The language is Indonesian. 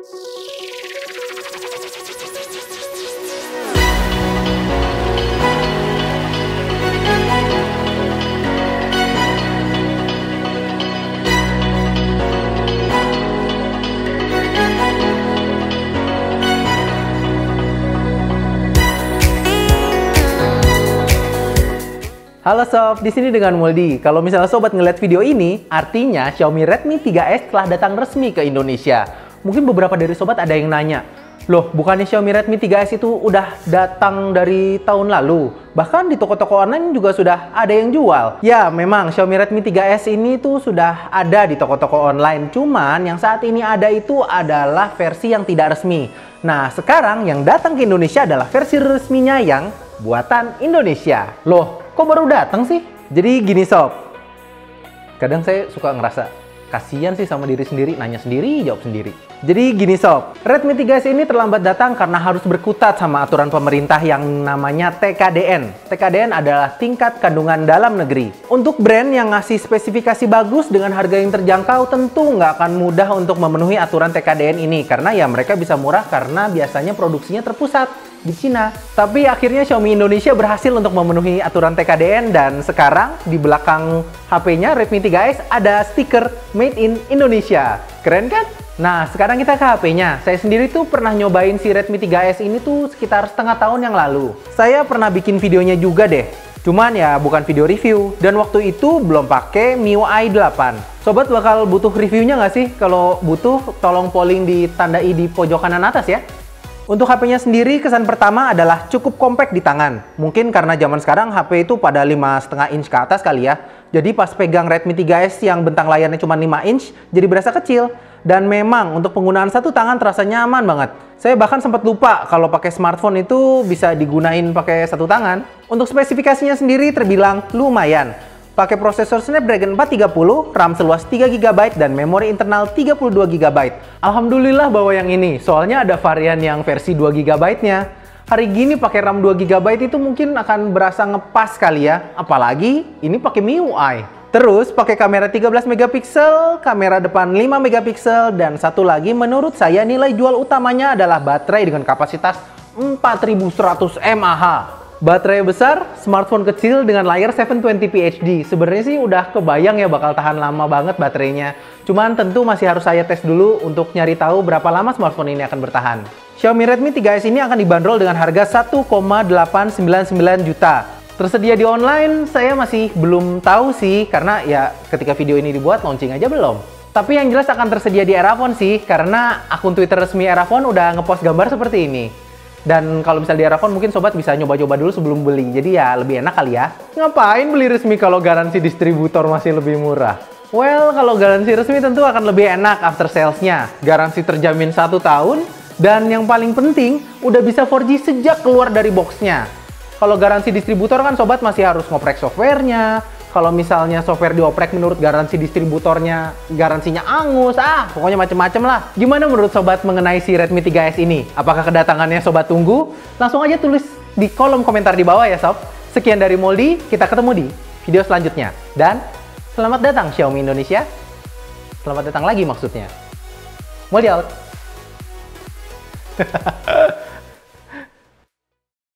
Halo sob, di sini dengan Moldi. Kalau misalnya sobat ngeliat video ini, artinya Xiaomi Redmi 3S telah datang resmi ke Indonesia. Mungkin beberapa dari sobat ada yang nanya, loh bukannya Xiaomi Redmi 3S itu udah datang dari tahun lalu? Bahkan di toko-toko online juga sudah ada yang jual. Ya memang Xiaomi Redmi 3S ini tuh sudah ada di toko-toko online. Cuman yang saat ini ada itu adalah versi yang tidak resmi. Nah sekarang yang datang ke Indonesia adalah versi resminya yang buatan Indonesia. Loh, kok baru datang sih? Jadi gini sob, kadang saya suka ngerasa kasihan sih sama diri sendiri, nanya sendiri, jawab sendiri. Jadi gini sob, Redmi 3S ini terlambat datang karena harus berkutat sama aturan pemerintah yang namanya TKDN. TKDN adalah tingkat kandungan dalam negeri. Untuk brand yang ngasih spesifikasi bagus dengan harga yang terjangkau tentu nggak akan mudah untuk memenuhi aturan TKDN ini. Karena ya mereka bisa murah karena biasanya produksinya terpusat di Cina. Tapi akhirnya Xiaomi Indonesia berhasil untuk memenuhi aturan TKDN dan sekarang di belakang HP-nya Redmi 3S ada stiker Made in Indonesia. Keren kan? Nah, sekarang kita ke HP-nya. Saya sendiri tuh pernah nyobain si Redmi 3S ini tuh sekitar setengah tahun yang lalu. Saya pernah bikin videonya juga deh. Cuman ya bukan video review dan waktu itu belum pakai MIUI 8. Sobat bakal butuh reviewnya nggak sih? Kalau butuh tolong polling di tanda i di pojok kanan atas ya. Untuk HP-nya sendiri, kesan pertama adalah cukup compact di tangan. Mungkin karena zaman sekarang HP itu pada 5,5 inch ke atas kali ya. Jadi pas pegang Redmi 3S yang bentang layarnya cuma 5 inch, jadi berasa kecil. Dan memang untuk penggunaan satu tangan terasa nyaman banget. Saya bahkan sempat lupa kalau pakai smartphone itu bisa digunain pakai satu tangan. Untuk spesifikasinya sendiri terbilang lumayan. Pakai prosesor Snapdragon 430, RAM seluas 3GB, dan memori internal 32GB. Alhamdulillah bawa yang ini, soalnya ada varian yang versi 2GB-nya. Hari gini pakai RAM 2GB itu mungkin akan berasa ngepas kali ya, apalagi ini pakai MIUI. Terus pakai kamera 13MP, kamera depan 5MP, dan satu lagi menurut saya nilai jual utamanya adalah baterai dengan kapasitas 4100 mAh. Baterai besar, smartphone kecil dengan layar 720p HD. Sebenarnya sih udah kebayang ya bakal tahan lama banget baterainya. Cuman tentu masih harus saya tes dulu untuk nyari tahu berapa lama smartphone ini akan bertahan. Xiaomi Redmi 3S ini akan dibanderol dengan harga 1,899 juta. Tersedia di online, saya masih belum tahu sih karena ya ketika video ini dibuat launching aja belum. Tapi yang jelas akan tersedia di Erafone sih karena akun Twitter resmi Erafone udah ngepost gambar seperti ini. Dan kalau misalnya di Erafone mungkin sobat bisa nyoba-coba dulu sebelum beli. Jadi ya lebih enak kali ya. Ngapain beli resmi kalau garansi distributor masih lebih murah? Well, kalau garansi resmi tentu akan lebih enak after sales-nya. Garansi terjamin 1 tahun. Dan yang paling penting, udah bisa 4G sejak keluar dari box-nya. Kalau garansi distributor kan sobat masih harus ngoprek software-nya. Kalau misalnya software dioprek menurut garansi distributornya, garansinya angus, pokoknya macem-macem lah. Gimana menurut sobat mengenai si Redmi 3S ini? Apakah kedatangannya sobat tunggu? Langsung aja tulis di kolom komentar di bawah ya sob. Sekian dari Moldi, kita ketemu di video selanjutnya. Dan selamat datang Xiaomi Indonesia. Selamat datang lagi maksudnya. Moldi out.